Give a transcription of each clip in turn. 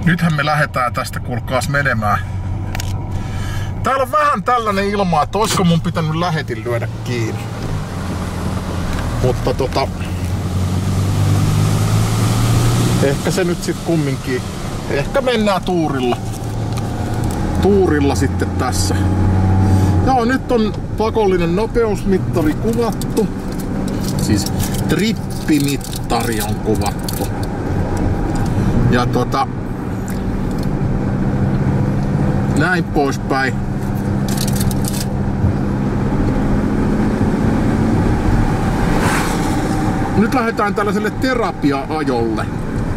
Nythän me lähdetään tästä kuulkaas menemään. Täällä on vähän tällainen ilma, että olisiko mun pitänyt lähetin lyödä kiinni. Mutta ehkä se nyt sit kumminkin. Ehkä mennään tuurilla sitten tässä. Joo, nyt on pakollinen nopeusmittari kuvattu. Siis trippimittari on kuvattu. Ja näin poispäin. Nyt lähdetään tällaiselle terapia-ajolle.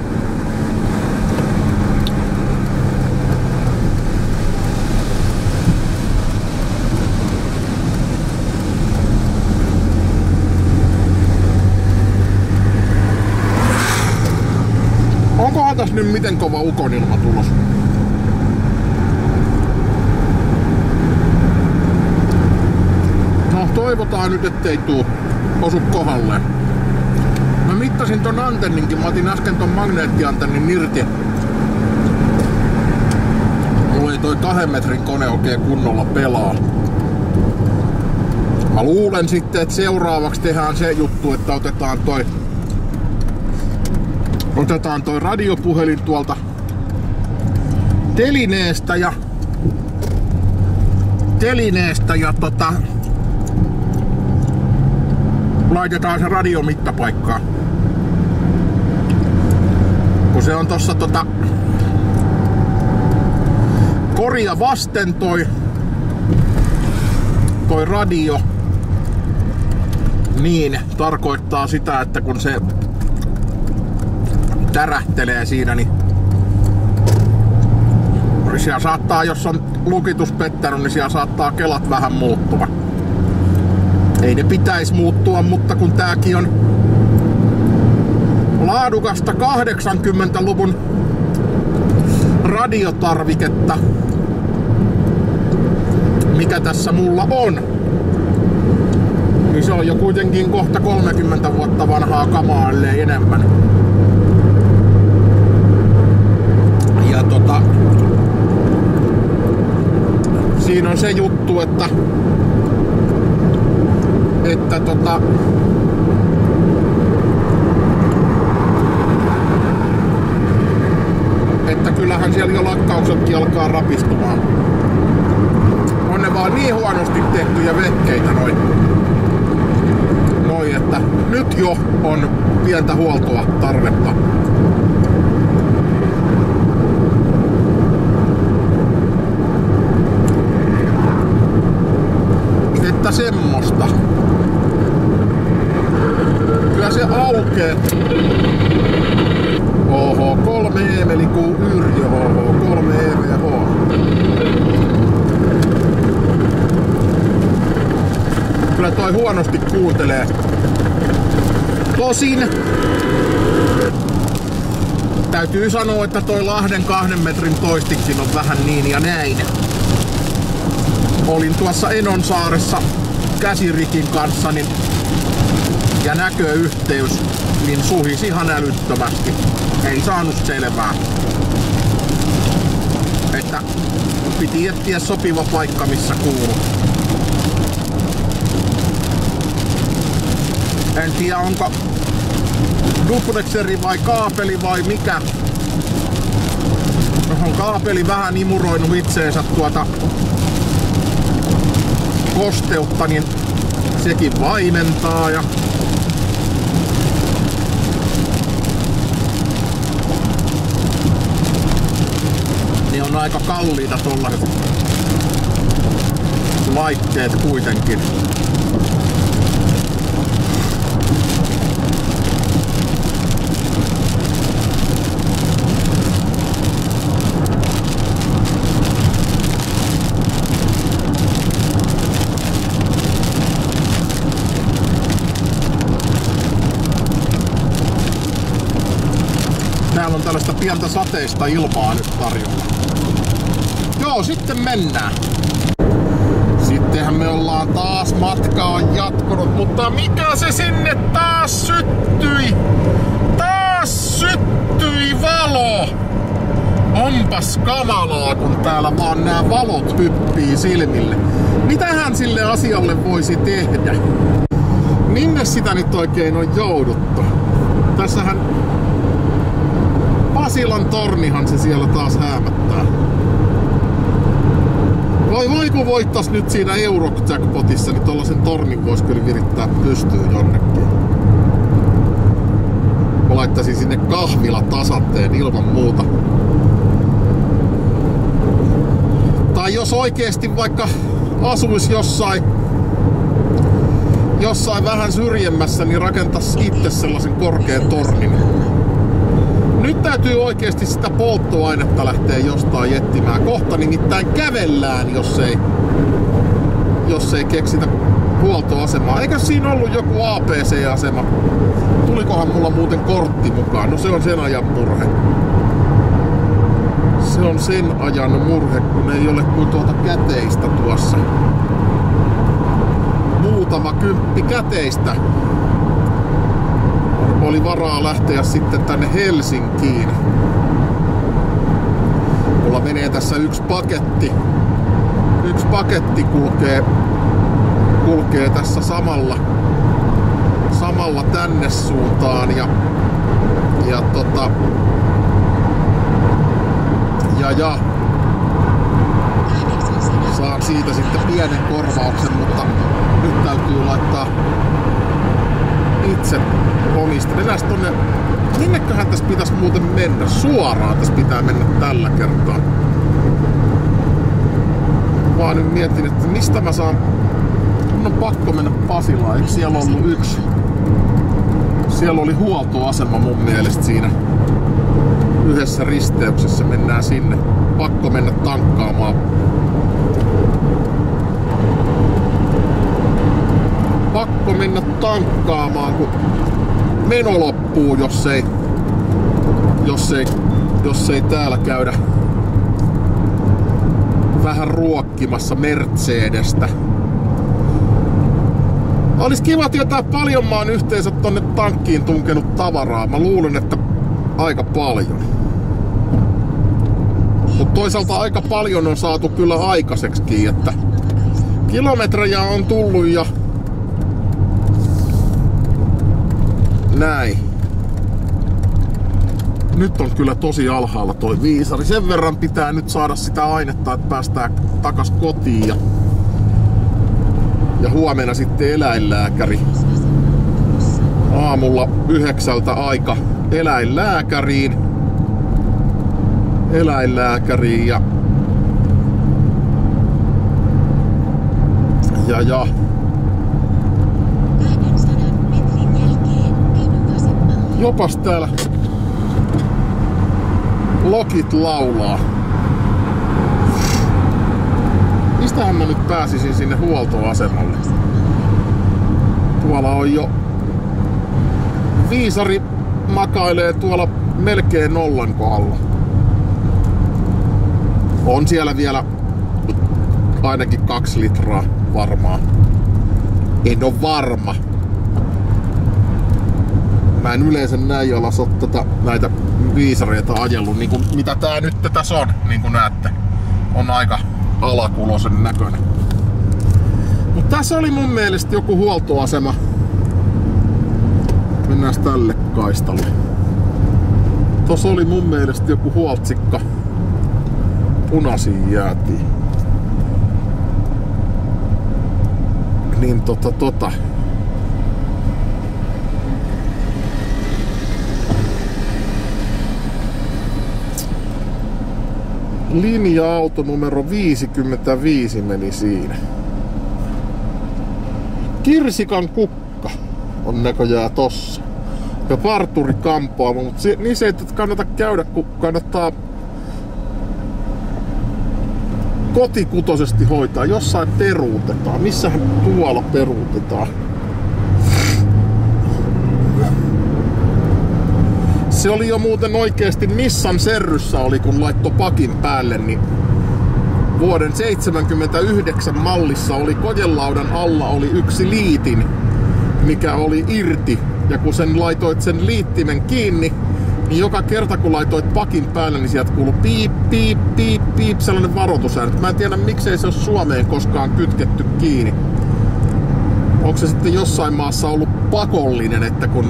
Onkohan tässä nyt miten kova ukonilma tulos? No toivotaan nyt ettei osu kohdalle. Mä mittasin ton antenninkin, mä otin äsken ton magneettiantennin irti. Mulla ei toi 2 metrin kone oikein kunnolla pelaa. Mä luulen sitten, että seuraavaksi tehdään se juttu, että otetaan toi radiopuhelin tuolta telineestä ja laitetaan se radiomittapaikkaan. Kun se on tossa koria vasten toi radio, niin tarkoittaa sitä, että kun se tärähtelee siinä, niin siellä saattaa, jos on lukitus pettänyt, niin siellä saattaa kelat vähän muuttua. Ei ne pitäisi muuttua, mutta kun tääkin on laadukasta 80-luvun radiotarviketta, mikä tässä mulla on, niin se on jo kuitenkin kohta 30 vuotta vanhaa kamaa, ellei enemmän. Ja siinä on se juttu, että kyllähän siellä jo lakkauksetkin alkaa rapistumaan. On ne vaan niin huonosti tehtyjä vehkeitä noi, että nyt jo on pientä huoltoa tarvetta. Että semmoista. Kyllä se aukee. Oho, 3 emelikuu Yrjö, oho, 3 EVH. Kyllä toi huonosti kuuntelee. Tosin täytyy sanoa, että toi Lahden 2 metrin toistikkin on vähän niin ja näin. Olin tuossa Enonsaaressa käsirikin kanssa ja näköyhteys niin suhisi ihan älyttömästi. Ei saanut selvää. Että piti etsiä sopiva paikka, missä kuuluu. En tiedä, onko duplexeri vai kaapeli vai mikä. On kaapeli vähän imuroinut itseensä kosteutta, niin sekin vaimentaa ja niin on aika kalliita tollaset laitteet kuitenkin. Täällä on tällaista pientä sateista ilmaa nyt tarjolla. Joo, sitten mennään. Sittenhän me ollaan taas, matka on jatkunut, mutta mikä se sinne taas syttyi? Taas syttyi valo! Onpas kamalaa, kun täällä vaan nämä valot hyppii silmille. Mitähän sille asialle voisi tehdä? Minne sitä nyt oikein on jouduttu? Tässähän Pasilan tornihan se siellä taas häämättää. Voi kun voittais nyt siinä Eurojackpotissa, niin tollasen tornin vois kyllä virittää pystyyn jonnekin. Mä laittaisin sinne kahvilatasatteen ilman muuta. Tai jos oikeesti vaikka asuis jossain vähän syrjemmässä, niin rakentais itse sellaisen korkean tornin. Nyt täytyy oikeesti sitä polttoainetta lähteä jostain jettimään. Kohta nimittäin kävellään, jos ei keksitä huoltoasemaa. Eikö siinä ollut joku APC-asema? Tulikohan mulla muuten kortti mukaan? No se on sen ajan murhe. Se on sen ajan murhe, kun ei ole kuin tuota käteistä tuossa. Muutama kymppi käteistä oli varaa lähteä sitten tänne Helsinkiin. Mulla menee tässä yksi paketti kulkee tässä samalla tänne suuntaan ja saan siitä sitten pienen korvauksen, mutta nyt täytyy laittaa itse omista. Mennään tonne, minneköhän tässä pitäisi muuten mennä? Suoraan tässä pitää mennä tällä kertaa. Vaan nyt mietin, että mistä mä saan. Mun on pakko mennä Pasilaan. Eikö siellä ollut yksi? Siellä oli huoltoasema mun mielestä siinä yhdessä risteyksessä. Mennään sinne. Pakko mennä tankkaamaan. Pakko mennä tankkaamaan, kun meno loppuu, jos ei täällä käydä vähän ruokkimassa Mercedestä. Olisi kiva tietää paljon mä oon yhteensä tonne tankkiin tunkenut tavaraa. Mä luulen, että aika paljon. Mutta toisaalta aika paljon on saatu kyllä aikaiseksikin, että kilometrejä on tullut ja näin. Nyt on kyllä tosi alhaalla toi viisari. Sen verran pitää nyt saada sitä ainetta, että päästään takas kotiin. Ja huomenna sitten eläinlääkäri. Aamulla 9 aika eläinlääkäriin ja 200 metrin jälkeen kainuasema. Jopas täällä lokit laulaa. Mistähän mä nyt pääsisin sinne huoltoasemalle? Tuolla on jo viisari makailee tuolla melkein nollan kohdalla. On siellä vielä ainakin 2 litraa varmaan. En oo varma. Mä en yleensä näin alas oo näitä viisareita ajellut, niin kuin mitä tää nyt tässä on, niin kuin näette. On aika alakulosen näköinen. Mut tässä oli mun mielestä joku huoltoasema. Mennään tälle kaistalle. Tossa oli mun mielestä joku huoltsikka. Punaisiin jäätiin. Niin linja-auto numero 55 meni siinä. Kirsikan kukka on näköjään tossa. Ja parturi kampaamo, mutta niin se ei kannata käydä, kun kannattaa kotikutosesti hoitaa. Jossain peruutetaan. Missähän tuolla peruutetaan? Se oli jo muuten oikeesti Nissan Serryssä oli, kun laittoi pakin päälle, niin vuoden 1979 mallissa oli kojelaudan alla oli yksi liitin, mikä oli irti. Ja kun sen laitoit sen liittimen kiinni, niin joka kerta kun laitoit pakin päälle, niin sieltä kuului piip, piip, piip, piip, sellainen varoitusääni. Mä en tiedä miksei se ole Suomeen koskaan kytketty kiinni. Onko se sitten jossain maassa ollut pakollinen, että kun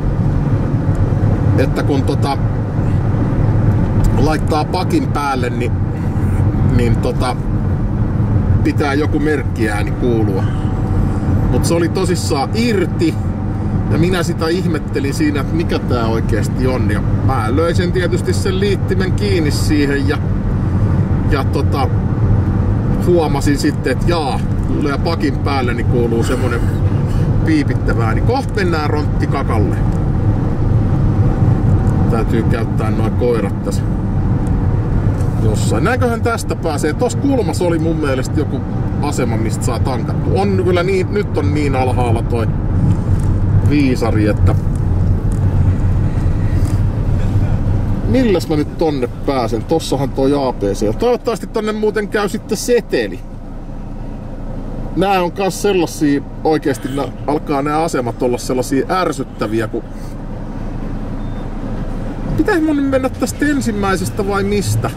laittaa pakin päälle, niin pitää joku merkkiääni kuulua. Mutta se oli tosissaan irti. Ja minä sitä ihmettelin siinä, että mikä tää oikeesti on. Ja mä löin sen tietysti sen liittimen kiinni siihen ja huomasin sitten, että tulee pakin päälle, niin kuuluu semmonen piipittävää. Niin kohta mennään ronttikakalle. Täytyy käyttää noin koirat tässä jossain. Näinköhän tästä pääsee? Tossa kulmassa oli mun mielestä joku asema, mistä saa tankattua. On kyllä niin, nyt on niin alhaalla toi viisari, että milläs mä nyt tonne pääsen? Tossahan toi APC. Toivottavasti tonne muuten käy sitten seteli. Nää on kans sellaisia, oikeesti alkaa nämä asemat olla sellaisia ärsyttäviä, kun pitäis mun mennä tästä ensimmäisestä vai mistä?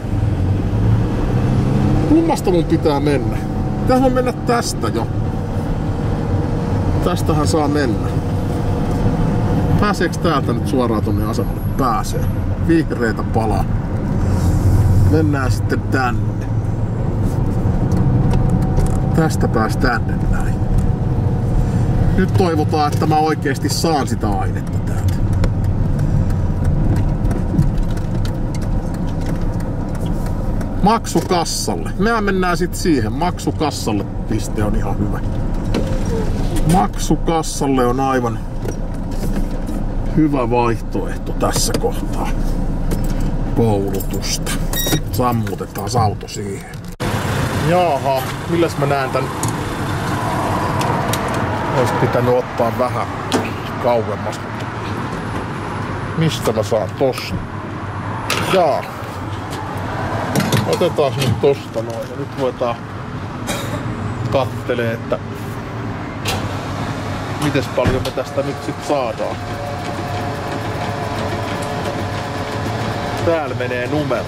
Kummasta mun pitää mennä? Pitäähän mun mennä tästä jo. Tästähän saa mennä. Pääseekö täältä nyt suoraan tonne asemalle? Pääsee. Vihreitä palaa. Mennään sitten tänne. Tästä pääs tänne näin. Nyt toivotaan, että mä oikeesti saan sitä ainetta täältä. Maksukassalle. Mehän mennään sit siihen. Maksukassalle piste on ihan hyvä. Maksukassalle on aivan hyvä vaihtoehto tässä kohtaa. Koulutusta. Sammutetaan auto siihen. Jaha, milläs mä näen tän? Ois pitänyt ottaa vähän kauemmas. Mistä mä saan tosta? Jaa. Otetaan nyt tosta noin ja nyt voidaan kattelee, että mites paljon me tästä nyt sit saadaan. Täällä menee numero.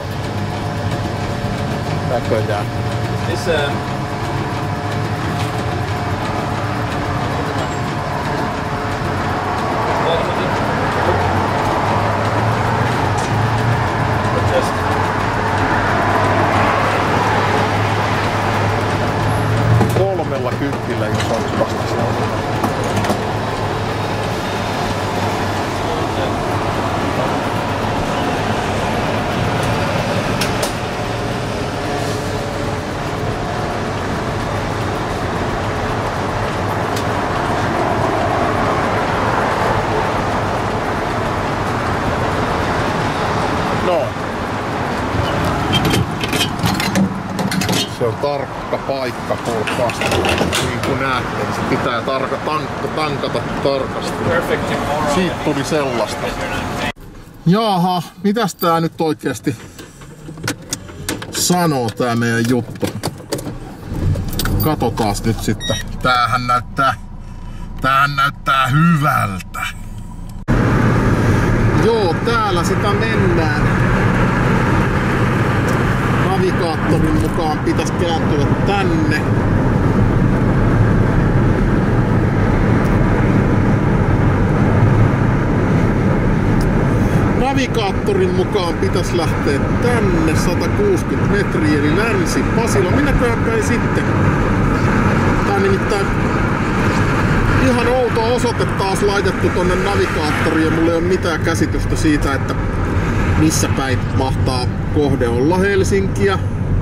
Näköjään. Missä? Kolmella kympillä, jos olisi vasta siellä. Se on tarkka paikka, kuulkaas. Niin kuin näette, niin se pitää tankata tarkasti. Siitä tuli sellaista. Jaha, mitäs tää nyt oikeesti sanoo tää meidän juttu? Katotaas nyt sitten. Tämähän näyttää hyvältä. Joo, täällä sitä mennään. Navigaattorin mukaan pitäisi kääntyä tänne. Navigaattorin mukaan pitäisi lähteä tänne 160 metriä eli Länsi-Pasila. Minäköhän päin sitten? Tää on nimittäin ihan outo osoite taas laitettu tonne navigaattoriin ja mulla ei ole mitään käsitystä siitä, että missä päin mahtaa kohde olla Helsinkiä.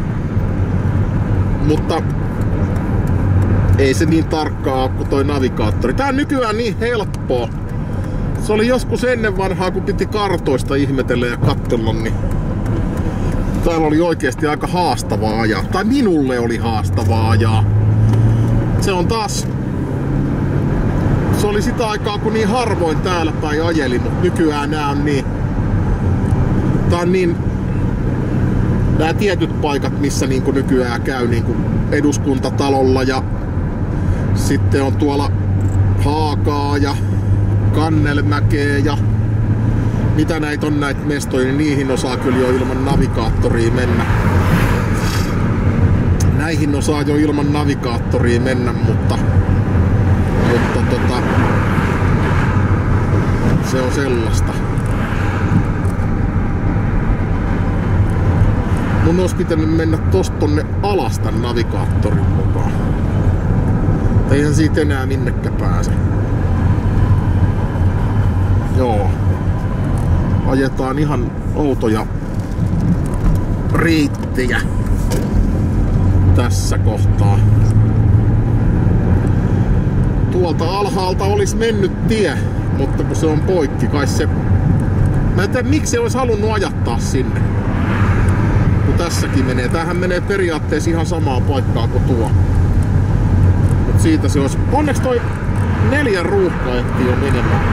Mutta ei se niin tarkkaa ole kuin toi navigaattori. Tää on nykyään niin helppoa. Se oli joskus ennen vanhaa, kun piti kartoista ihmetellä ja katsella, niin täällä oli oikeesti aika haastavaa ajaa. Tai minulle oli haastavaa ajaa. Se on taas... Se oli sitä aikaa, kun niin harvoin täällä päin ajeli, mutta nykyään nää on niin... Tää on niin... Nää tietyt paikat, missä niinku nykyään käy niinku Eduskuntatalolla ja sitten on tuolla Haagaa ja Kannelmäkeä ja mitä näitä on näitä mestoja, niin niihin osaa kyllä jo ilman navigaattoria mennä. Näihin osaa jo ilman navigaattoria mennä, mutta se on sellaista. Mun olisi pitänyt mennä tosta tonne alas tän navigaattorin mukaan. Eihän siitä enää minnekään pääse. Joo. Ajetaan ihan outoja reittejä tässä kohtaa. Tuolta alhaalta olisi mennyt tie, mutta kun se on poikki, kai se... Mä en tiedä, miksi se olisi halunnut ajattaa sinne. Kun tässäkin menee. Tämähän menee periaatteessa ihan samaan paikkaan kuin tuo. Mut siitä se olisi... Onneksi toi 4 ruuhkaa ehtii jo menemään.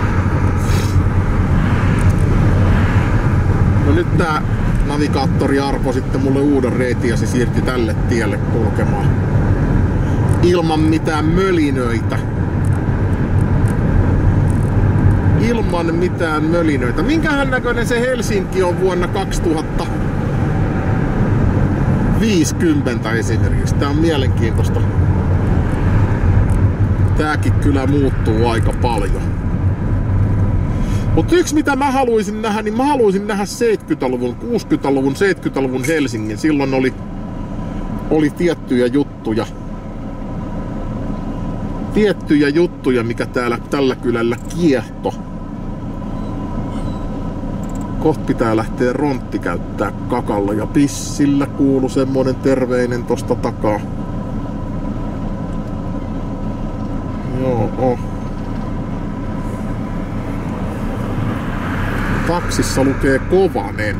No nyt tää navigaattori arpoi sitten mulle uuden reitin ja se siirtyi tälle tielle kulkemaan. Ilman mitään mölinöitä. Ilman mitään mölinöitä. Minkähän näköinen se Helsinki on vuonna 2050 esimerkiksi. Tää on mielenkiintoista. Tääkin kyllä muuttuu aika paljon. Mutta yksi mitä mä haluaisin nähdä, niin mä haluaisin nähdä 70-luvun, 60-luvun, 70-luvun Helsingin. Silloin oli tiettyjä juttuja, mikä tällä kylällä kiehto. Kohta pitää lähteä rontti käyttää kakalla ja pissillä kuulu semmonen terveinen tosta takaa. Joo. Taksissa lukee Kovanen.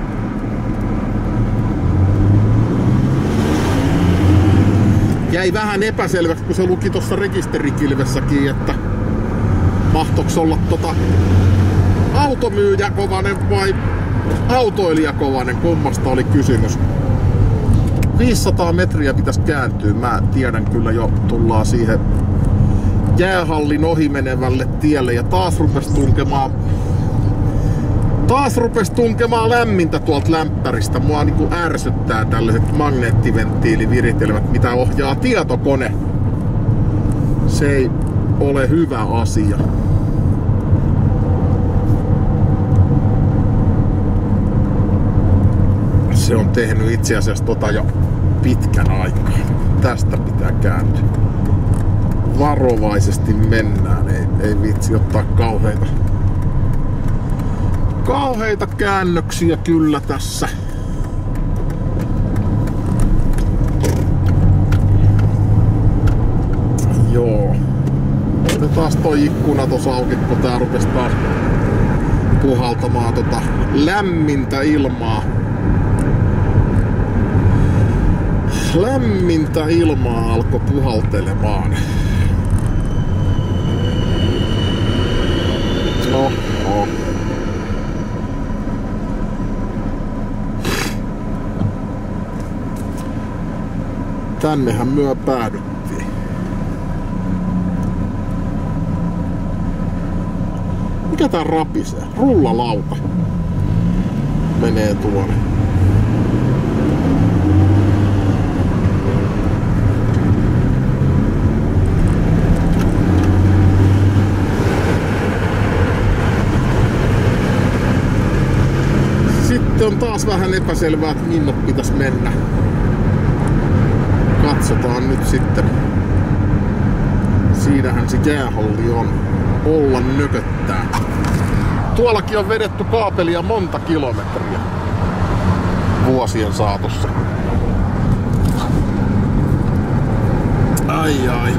Jäi vähän epäselväksi, kun se luki tuossa rekisterikilvessäkin, että mahtoiko olla automyyjä Kovanen vai autoilija Kovanen, kummasta oli kysymys. 500 metriä pitäisi kääntyä, mä tiedän kyllä jo, tullaan siihen jäähallin ohimenevälle tielle ja taas rupes tunkemaan lämmintä tuolta lämpäristä. Mua niinku ärsyttää tällaiset magneettiventtiiliviritelmät, mitä ohjaa tietokone. Se ei ole hyvä asia. Se on tehnyt itse asiassa jo pitkän aikaa. Tästä pitää kääntyä. Varovaisesti mennään, ei viitsi ottaa kauheita käännöksiä kyllä tässä. Joo. Otetaan toi ikkuna tossa auki, kun tää rupes taas puhaltamaan lämmintä ilmaa. Lämmintä ilmaa alkoi puhaltelemaan. No. Tännehän myö päädyttiin. Mikä tää rapisee? Rullalauta menee tuonne. Sitten on taas vähän epäselvää, että minne pitäisi mennä. Katsotaan nyt sitten. Siinähän se jäähalli on. Olla nököttää. Tuollakin on vedetty kaapelia monta kilometriä vuosien saatossa. Ai.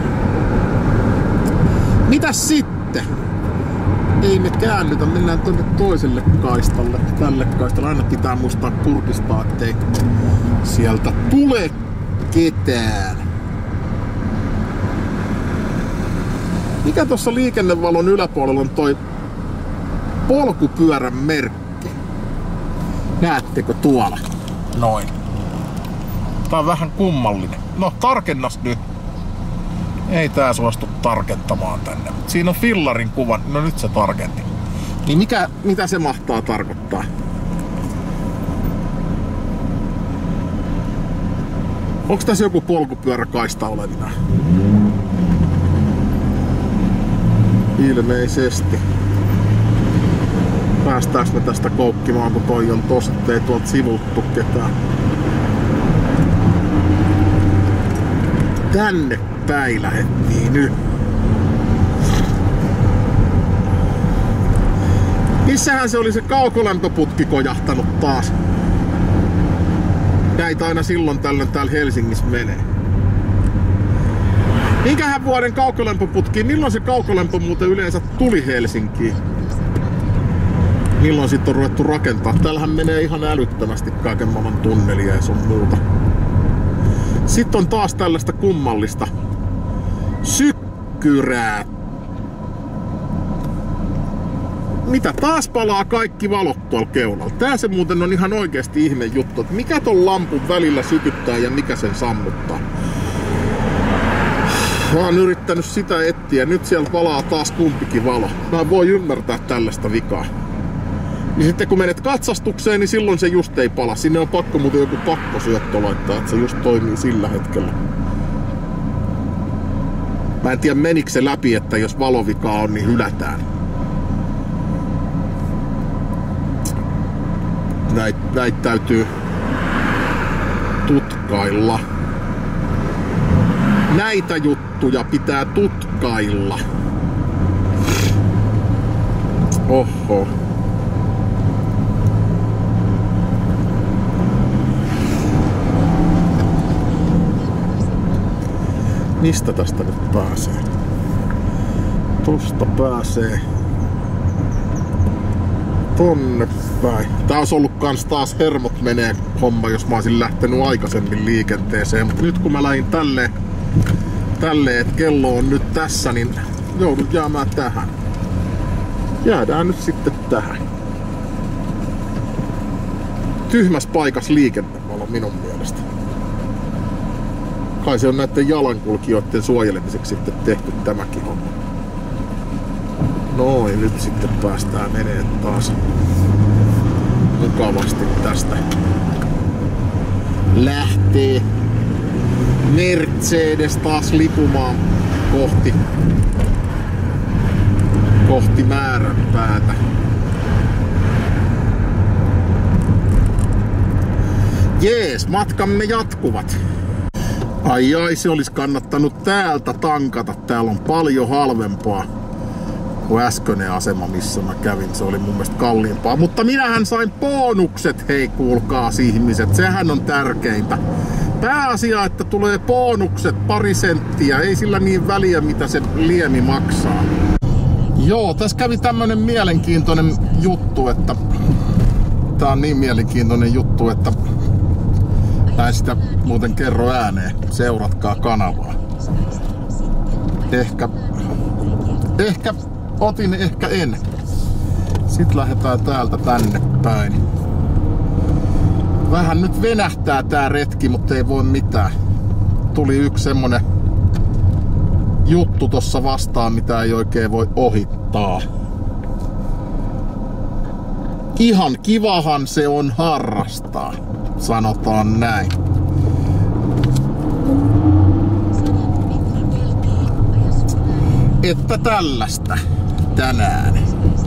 Mitäs sitten? Ei me käännytä, mennään tuonne toiselle kaistalle. Tälle kaistalle aina pitää muistaa kurkistaa, ettei sieltä tule ketään. Mikä tuossa liikennevalon yläpuolella on toi polkupyörän merkki? Näettekö tuolla? Noin. Tää on vähän kummallinen. No tarkennas nyt. Ei tää suostu tarkentamaan tänne. Siinä on fillarin kuvan. No nyt se tarkenti. Niin mitä se mahtaa tarkoittaa? Onks tässä joku polkupyöräkaista olevina? Ilmeisesti. Päästäänkö me tästä koukkimaan, kun toi on tossa, ettei tuolta sivuttu ketään. Tänne päin lähettiin nyt. Missähän se oli se kaukolämpöputki kojahtanut taas? Näitä aina silloin tällöin täällä Helsingissä menee. Minkähän vuoden kaukolämpöputki? Milloin se kaukolämpö muuten yleensä tuli Helsinkiin? Milloin sit on ruvettu rakentaa? Täällähän menee ihan älyttömästi kaiken maailman tunnelia ja sun muuta. Sitten on taas tällaista kummallista sykkyrää. Mitä? Taas palaa kaikki valot tuolla keulalla. Tää se muuten on ihan oikeesti ihme juttu, että mikä ton lampun välillä sytyttää ja mikä sen sammuttaa. Mä oon yrittänyt sitä etsiä. Nyt siellä palaa taas kumpikin valo. Mä voin ymmärtää tällaista vikaa. Niin sitten kun menet katsastukseen, niin silloin se just ei pala. Sinne on pakko muuten joku pakkosyöttö laittaa, että se just toimii sillä hetkellä. Mä en tiedä menikö se läpi, että jos valovikaa on, niin hylätään. Näitä täytyy tutkailla. Näitä juttuja pitää tutkailla. Oho. Mistä tästä nyt pääsee? Tosta pääsee tonne päin. Tää olisi ollut kans taas hermot menee homma, jos mä olisin lähtenyt aikaisemmin liikenteeseen. Mutta nyt kun mä lähdin tälleen, että kello on nyt tässä, niin joudun jäämään tähän. Jäädään nyt sitten tähän. Tyhmäs paikas liikennevalo minun mielestä. Kai se on näiden jalankulkijoiden suojelemiseksi sitten tehty tämäkin homma. Noin, nyt sitten päästään menee taas mukavasti tästä. Lähtee Mercedes taas lipumaan kohti määränpäätä. Jees, matkamme jatkuvat. Ai, se olisi kannattanut täältä tankata. Täällä on paljon halvempaa kuin äskeinen asema, missä mä kävin. Se oli mun mielestä kalliimpaa. Mutta minähän sain bonukset, hei kuulkaas ihmiset. Sehän on tärkeintä. Pääasia, että tulee bonukset 2 senttiä. Ei sillä niin väliä, mitä se liemi maksaa. Joo, tässä kävi tämmönen mielenkiintoinen juttu, että... Tää on niin mielenkiintoinen juttu, että... Mä en sitä muuten kerro ääneen. Seuratkaa kanavaa. Ehkä otin, ehkä en. Sitten lähdetään täältä tänne päin. Vähän nyt venähtää tää retki, mutta ei voi mitään. Tuli yksi semmonen juttu tossa vastaan, mitä ei oikein voi ohittaa. Ihan kivahan se on harrastaa. Sanotaan näin. Että tällaista tänään.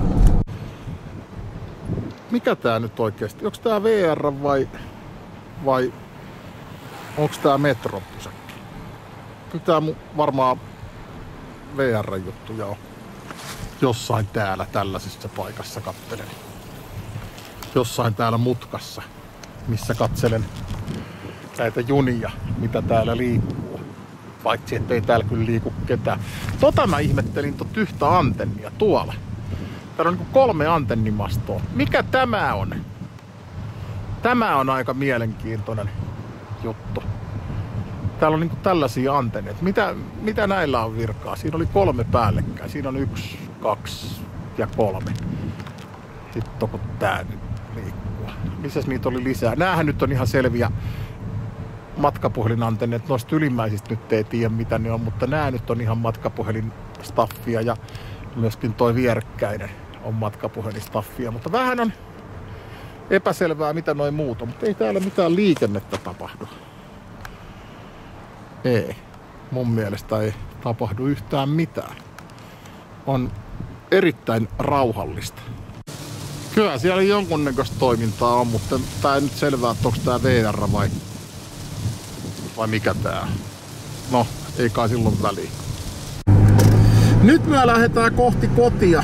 Mikä tää nyt oikeesti? Onks tää VR vai onks tää metropysäkki? Kyllä tää varmaan VR-juttuja on. Jossain täällä tällaisessa paikassa kattelen. Jossain täällä mutkassa, missä katselen näitä junia, mitä täällä liikkuu. Paitsi ettei täällä kyllä liiku ketään. Mä ihmettelin yhtä antennia tuolla. Täällä on 3 antennimastoa. Mikä tämä on? Tämä on aika mielenkiintoinen juttu. Täällä on tällaisia antenneja. Mitä näillä on virkaa? Siinä oli 3 päällekkäin. Siinä on 1, 2 ja 3. Hitto kun tää nyt liikkuu. Missäs niitä oli lisää? Näähän nyt on ihan selviä matkapuhelinantenneet. Noista ylimmäisistä nyt ei tiedä mitä ne on, mutta nää nyt on ihan matkapuhelinstaffia ja myöskin toi vierekkäinen on matkapuhelinstaffia, mutta vähän on epäselvää mitä noin muuta, mutta ei täällä mitään liikennettä tapahdu. Ei. Mun mielestä ei tapahdu yhtään mitään. On erittäin rauhallista. Kyllä siellä jonkunnäköistä toimintaa on, mutta tää ei nyt selvää, että onko tää VR vai mikä tää. No, ei kai silloin väliä. Nyt me lähdetään kohti kotia.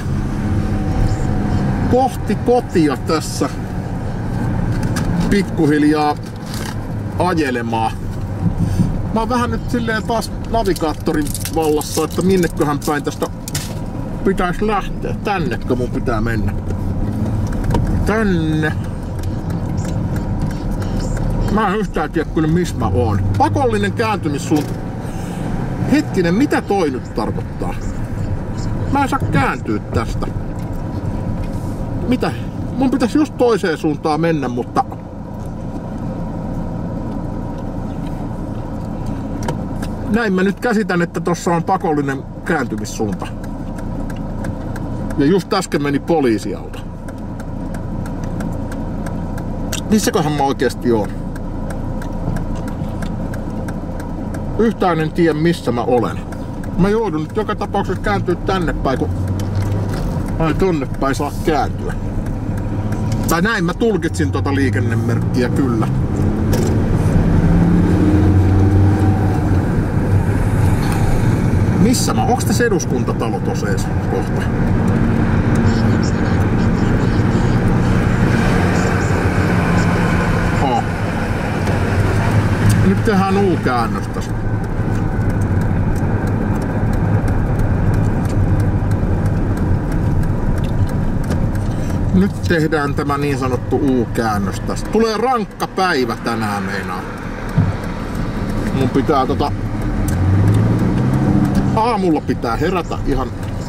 Kohti kotia tässä pikkuhiljaa ajelemaan. Mä oon vähän nyt silleen taas navigaattorin vallassa, että minneköhän päin tästä pitäisi lähteä. Tännekö mun pitää mennä? Tänne. Mä en yhtään tiedä kyllä missä mä oon. Pakollinen kääntymissuunta. Hetkinen, mitä toi nyt tarkoittaa? Mä en saa kääntyä tästä. Mitä? Mun pitäisi just toiseen suuntaan mennä, mutta... Näin mä nyt käsitän, että tossa on pakollinen kääntymissuunta. Ja just äsken meni poliisiauto. Missäköhän mä oikeesti oon? Yhtään en tiedä missä mä olen. Mä joudun nyt joka tapauksessa kääntyä tänne päin, kun ai tonne päin saa kääntyä. Tai näin mä tulkitsin tota liikennemerkkiä kyllä. Missä mä? Onks tässä eduskuntatalo tossa ees kohta? Nyt tehdään U-käännös tässä. Nyt tehdään tämä niin sanottu U-käännös tästä. Tulee rankka päivä tänään meinaa. Mun pitää aamulla pitää herätä ihan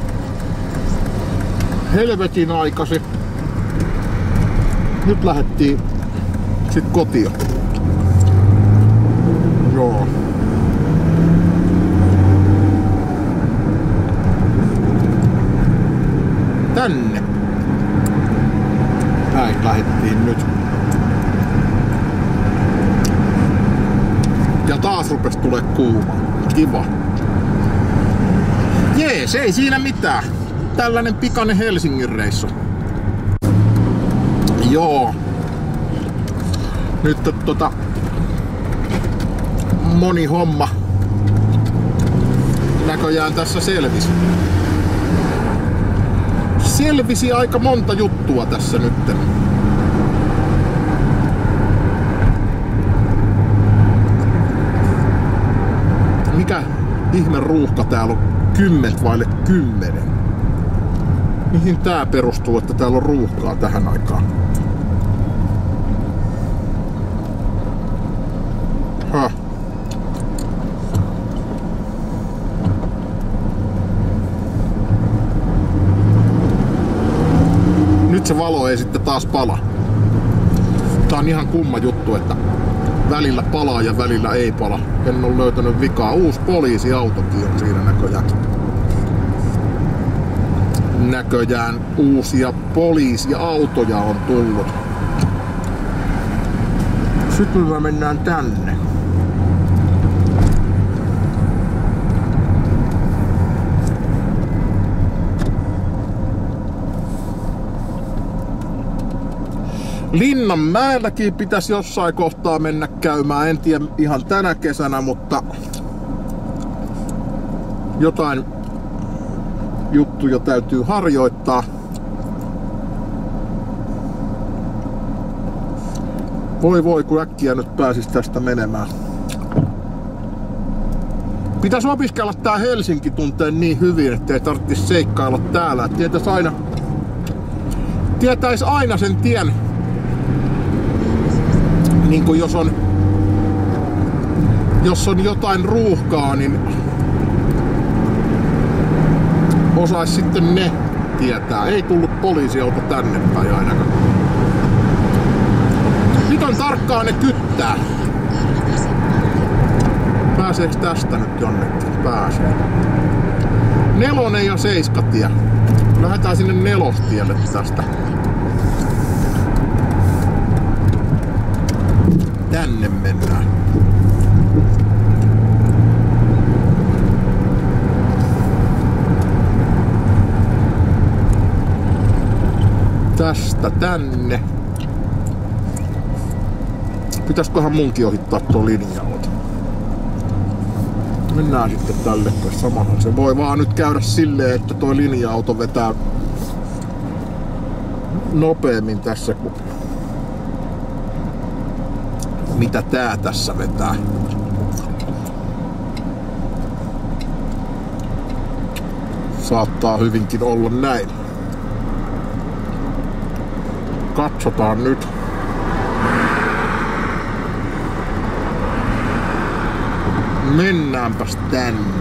helvetin aikaisin. Nyt lähdettiin sit kotiin. Joo. Tänne. Näin lähdettiin nyt. Ja taas rupes tulee kuuma. Kiva. Jees, ei siinä mitään. Tällainen pikainen Helsingin reissu. Joo. Nyt moni homma näköjään tässä selvisi. Selvisi aika monta juttua tässä nyt. Mikä ihme ruuhka täällä on 10:10? Mihin tää perustuu, että täällä on ruuhkaa tähän aikaan? Nyt se valo ei sitten taas pala. Tää on ihan kumma juttu, että välillä palaa ja välillä ei pala. En ole löytänyt vikaa. Uusi poliisiautokin on siinä näköjään uusia poliisiautoja on tullut. Sitten me mennään tänne. Linnanmäelläkin pitäisi jossain kohtaa mennä käymään. En tiedä ihan tänä kesänä, mutta jotain juttuja täytyy harjoittaa. Voi kun äkkiä nyt pääsis tästä menemään. Pitäisi opiskella tää Helsinki tunteen niin hyvin, ettei tarvitsisi seikkailla täällä. Tietäis aina sen tien. Niin kuin jos on jotain ruuhkaa, niin osais sitten ne tietää. Ei tullut poliisiauto tänne päin ainakaan. Miten tarkkaan ne kyttää? Pääseeks tästä nyt jonnekin? Pääsee. 4 ja 7 tie. Lähdetään sinne 4 tielle tästä. Tänne mennään. Tästä tänne. Pitäisköhän munkin ohittaa tuo linja-auto? Mennään sitten tälle, kai samahan se voi vaan nyt käydä silleen, että tuo linja-auto vetää nopeammin tässä kuin mitä tää tässä vetää. Saattaa hyvinkin olla näin. Katsotaan nyt. Mennäänpäs tänne.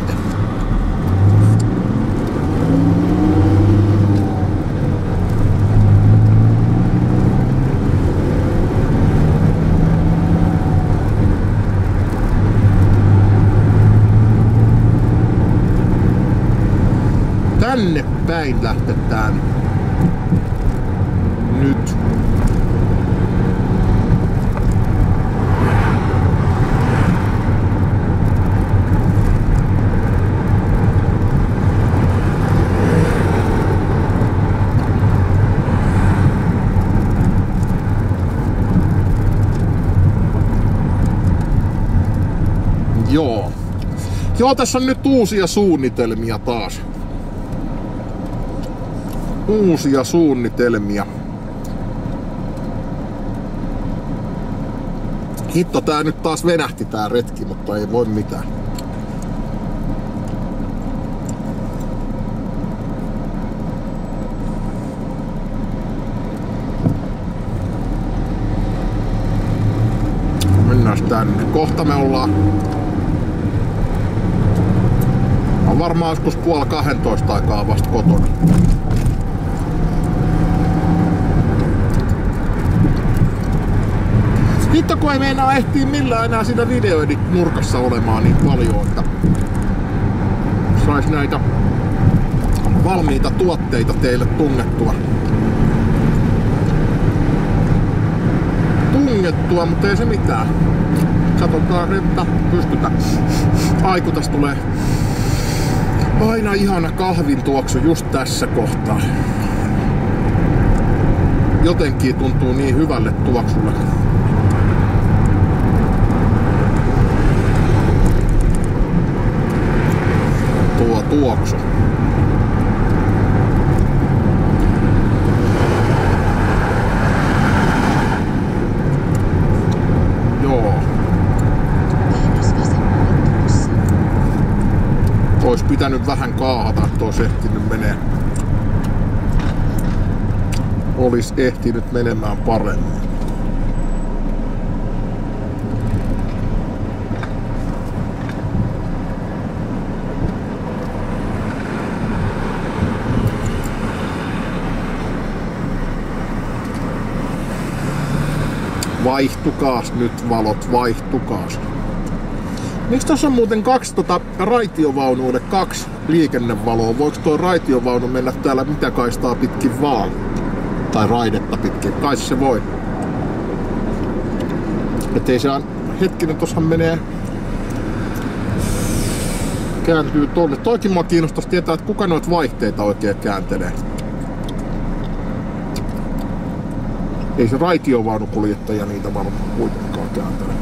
Tänne päin lähtetään nyt. Joo, tässä on nyt uusia suunnitelmia taas. Uusia suunnitelmia. Hitto, tää nyt taas venähti tää retki, mutta ei voi mitään. Mennään tänne. Kohta me ollaan varmaan joskus 11:30 aikaa vasta kotona. Hitto, kun ei meinaa ehtii millään enää siinä videoedit nurkassa olemaan niin paljon, että sais näitä valmiita tuotteita teille tungettua, mutta ei se mitään. Katsotaan, että pystytään. Aiku, tästä tulee aina ihana kahvin tuoksu just tässä kohtaa. Jotenkin tuntuu niin hyvälle tuoksulle. Tuo tuoksu. Joo. Ois pitänyt vähän kaahata, että ois ehtinyt menee. Olis ehtinyt menemään paremmin. Vaihtukaas nyt valot, vaihtukaas. Miksi tässä on muuten kaksi raitiovaunuille 2 liikennevaloa? Voiko tuo raitiovaunu mennä täällä mitä kaistaa pitkin vaan? Tai raidetta pitkin? Kai se voi. Ettei se hetkinen, tossahan menee. Kääntyy tonne. Toikin mua kiinnostaisi tietää, että kuka noita vaihteita oikein kääntelee. Ei se raitiovaunukuljettaja niitä varmaan kuitenkaan kääntele.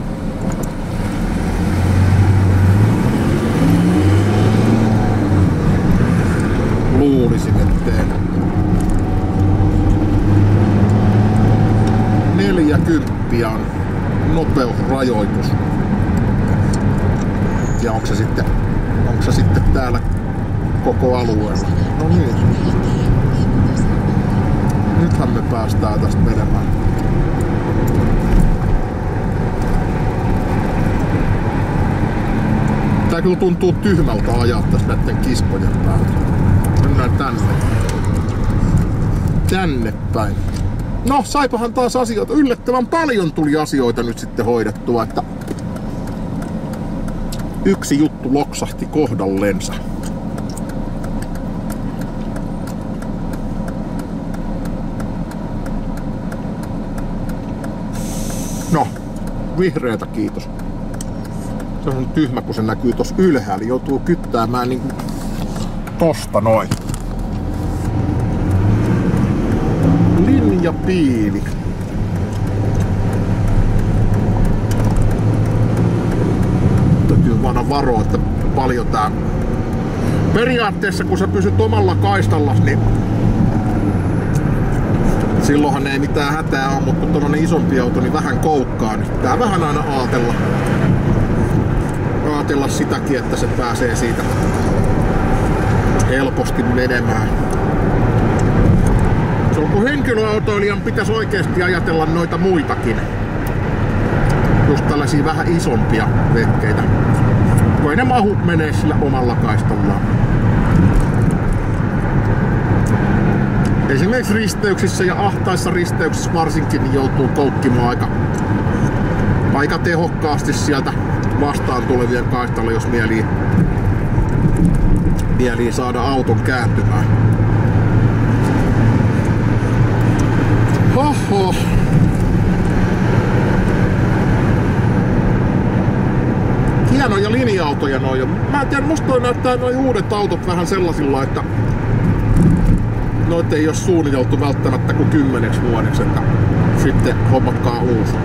Luulisin, ettei. 40 on nopeusrajoitus. Ja onko se sitten täällä koko alueella? No niin. Nythän me päästään tästä menemään. Tää kyllä tuntuu tyhmältä ajaa tässä näitten kiskojen päältä. Mennään tänne. Tänne päin. No, saipahan taas asioita. Yllättävän paljon tuli asioita nyt sitten hoidettua, että yksi juttu loksahti kohdallensa. vihreätä, kiitos. Se on tyhmä, kun se näkyy tossa ylhäällä. Joutuu kyttäämään niinku tosta noin. Linjapiili. Täytyy vaan varoa, että paljon tää... Periaatteessa kun sä pysyt omalla kaistallas, niin silloinhan ei mitään hätää ole, mutta kun tommonen isompi auto niin vähän koukkaa, niin pitää vähän aina aatella sitäkin, että se pääsee siitä helposti menemään. Se on kun henkilöautoilijan pitäisi oikeasti ajatella noita muitakin. Just tällaisia vähän isompia vehkeitä. Kun ei ne mahu menee sillä omalla kaistallaan. Esimerkiksi risteyksissä ja ahtaissa risteyksissä varsinkin niin joutuu koukkimaan aika tehokkaasti sieltä vastaan tulevien kaistalla, jos mielii saada auton kääntymään. Hoho. Hienoja linja-autoja noin. Mä en tiedä, musta näyttää noi uudet autot vähän sellaisilla, että noita ei ole suunniteltu välttämättä kuin 10 vuodeksi, että sitten hommatkaa uusi.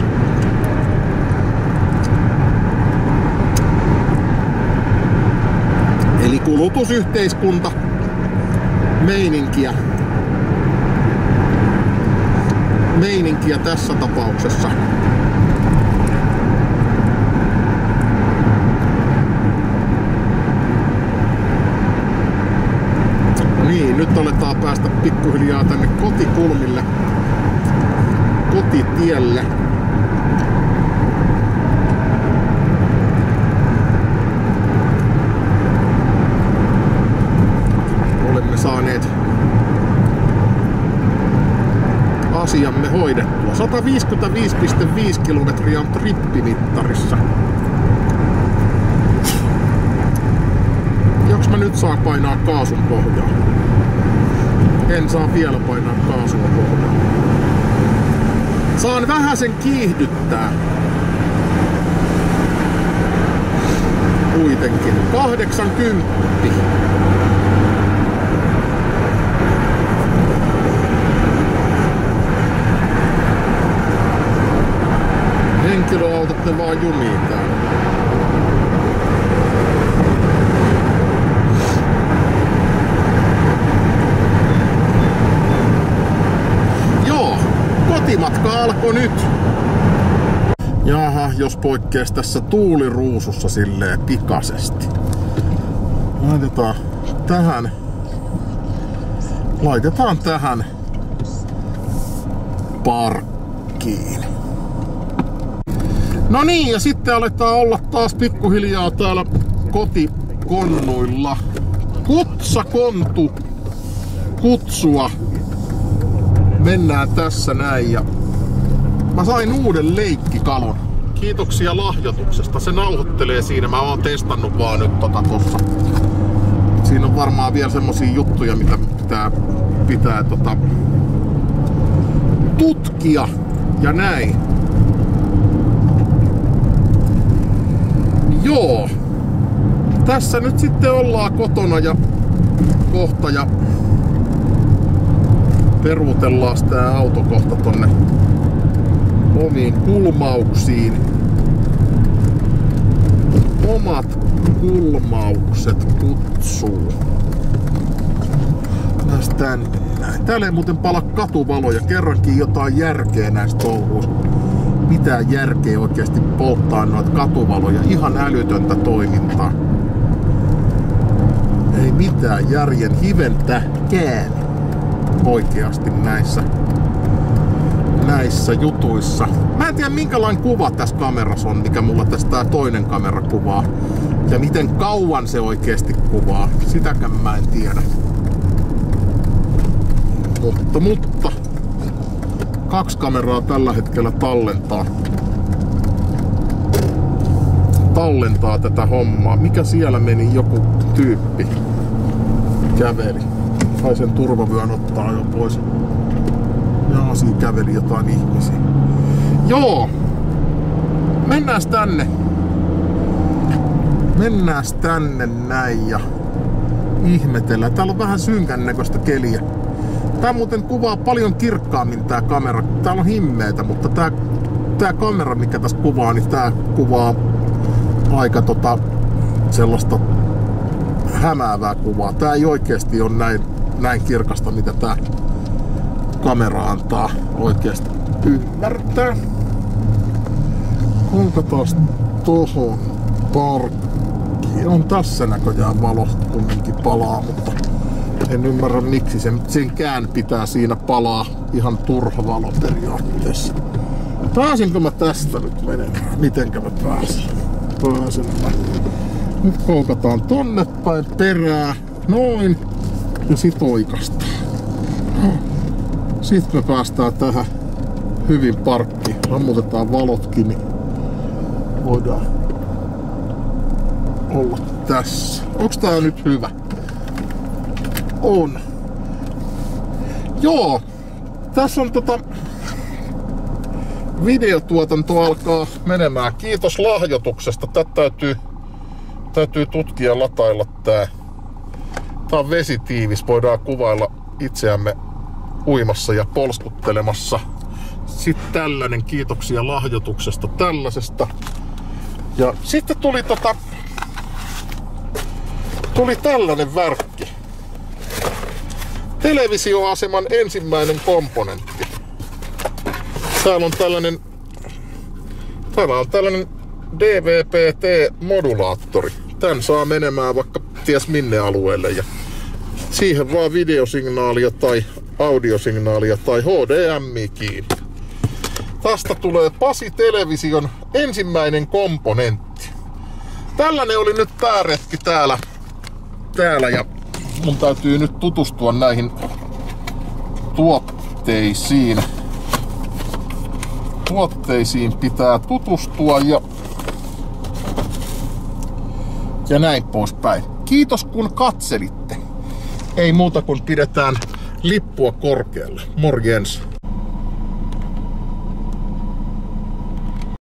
Eli kulutusyhteiskunta, meininkiä tässä tapauksessa. Niin, nyt aletaan päästä pikkuhiljaa tänne kotikulmille, kotitielle. Olemme saaneet asiamme hoidettua. 155,5 kilometriä on trippimittarissa. Joks mä nyt saan painaa kaasun pohjaa? En saa vielä painaa kaasua pohjaa. Saan vähäsen kiihdyttää. Kuitenkin. 80. Henkilöautot ne vaan jumii täällä. Kotimatka alkoi nyt. Jaha, jos poikkees tässä tuuliruusussa silleen pikaisesti. Laitetaan tähän parkkiin. No niin, ja sitten aletaan olla taas pikkuhiljaa täällä kotikonnuilla. Kutsua. Mennään tässä näin ja mä sain uuden leikkikalun. Kiitoksia lahjoituksesta. Se nauhoittelee siinä. Mä oon testannut vaan nyt tossa. Siinä on varmaan vielä semmosia juttuja, mitä pitää tutkia ja näin. Joo. Tässä nyt sitten ollaan kotona ja kohta ja peruutellaan tää auto kohta tonne omiin kulmauksiin. Omat kulmaukset kutsuu. Täällä ei muuten pala katuvaloja. Kerrankin jotain järkeä näistä touhuista. Mitään järkeä oikeasti polttaa noita katuvaloja. Ihan älytöntä toimintaa. Ei mitään järjen hiventäkään oikeasti näissä jutuissa. Mä en tiedä minkälainen kuva tässä kamerassa on, mikä mulla tässä tää toinen kamera kuvaa. Ja miten kauan se oikeasti kuvaa. Sitäkään mä en tiedä. Mutta 2 kameraa tällä hetkellä tallentaa tätä hommaa. Mikä siellä meni? Joku tyyppi käveli. Sai sen turvavyön ottaa jo pois. Ja siinä käveli jotain ihmisiä. Joo! mennään tänne. Mennään tänne näin ja ihmetellään. Täällä on vähän synkän näköistä keliä. Tää muuten kuvaa paljon kirkkaammin tää kamera. Täällä on himmeitä, mutta tää kamera mikä tässä kuvaa, niin tää kuvaa aika sellaista hämäävää kuvaa. Tää ei oikeesti ole näin kirkasta, mitä tää kamera antaa oikeesti ymmärtää. Kuinka taas tohon parkkiin? On tässä näköjään valot kumminkin palaa, mutta en ymmärrä miksi senkään pitää siinä palaa ihan turha valo periaatteessa. Pääsinkö mä tästä nyt menemään? Mitenkä mä pääsen? Pääsen mä. Nyt koukataan tonne päin perää. Noin. Ja sit oikastaan. Sitten me päästään tähän hyvin parkkiin. Rammutetaan valotkin, niin voidaan olla tässä. Onks tää nyt hyvä? On. Joo. Tässä on videotuotanto alkaa menemään. Kiitos lahjoituksesta. Tätä täytyy tutkia ja latailla tää. Tää on vesitiivis. Voidaan kuvailla itseämme uimassa ja polskuttelemassa. Sitten tällainen. Kiitoksia lahjoituksesta tällaisesta. Ja sitten tuli tällainen värkki. Televisioaseman ensimmäinen komponentti. Täällä on tällainen DVB-T-modulaattori. Tän saa menemään vaikka ties minne alueelle ja siihen vaan videosignaalia tai audiosignaalia tai HDMI kiinni. Tästä tulee Pasi Television ensimmäinen komponentti. Tällainen oli nyt pääretki täällä ja mun täytyy nyt tutustua näihin tuotteisiin. Tuotteisiin pitää tutustua ja näin poispäin. Kiitos kun katselitte. Ei muuta kuin pidetään lippua korkealle. Morjens.